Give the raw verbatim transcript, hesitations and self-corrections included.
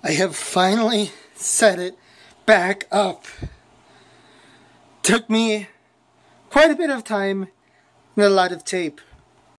I have finally set it back up. Took me quite a bit of time and a lot of tape.